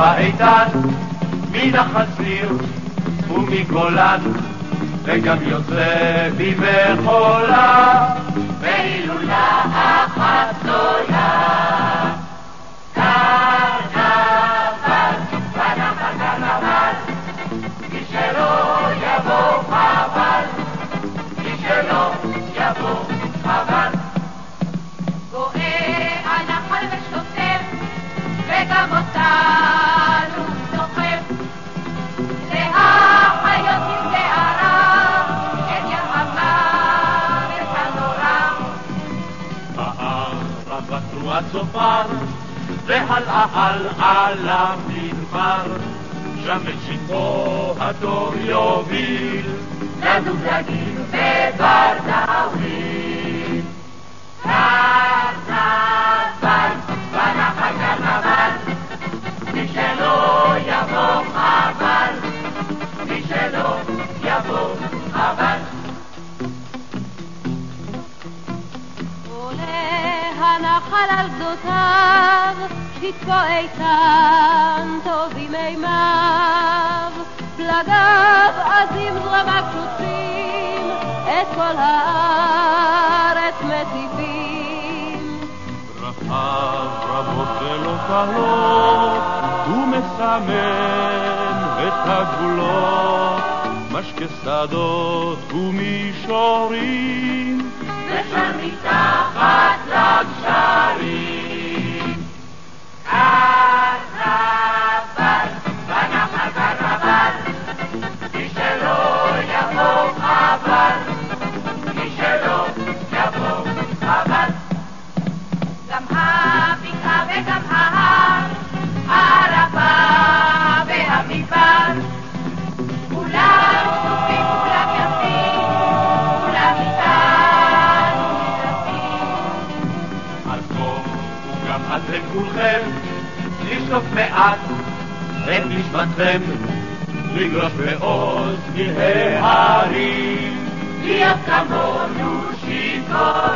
האיתן, מן החזיר ומגולן, וגם יוצא בי בחולה, בהילולה אחת גדולה. קרנבל, בנחל קרנבל, מי שלא יבוא חבל, מי שלא יבוא חבל. גואה הנחל ושוטף, וגם אותנו דוחף, זה החיות עם שערה, את ים המוות הנורא. בערבה תנועת צופר, והלאה על המדבר, שם את שיטו הדור יוביל, לנו דגים וברדאוויל. קרנבל, בנחל קרנבל, מי שלא יבוא חבל, מי שלא יבוא חבל. עולה הנחל על גדותיו, שטפו איתן טובים מימיו, פלגיו עזים זרמיו שוטפים, את כל הארץ מציפים. דרכיו רבות ולא קלות, הוא מסמן את הגבולות, משקה שדות ומישורים, ושם מתחת לגשרים. קרנבל, בנחל קרנבל, מי שלא יבוא חבל, מי שלא יבוא חבל. גם הבקעה וגם ההר, הערבה והמדבר, כולם שטופים, כולם יפים, כולם איתנו משתתפים. על כה וגם אתם כולכם, לשטוף מעט את נשמתכם, לגלוש בעוז מן ההרים, להיות כמונו שיכורים.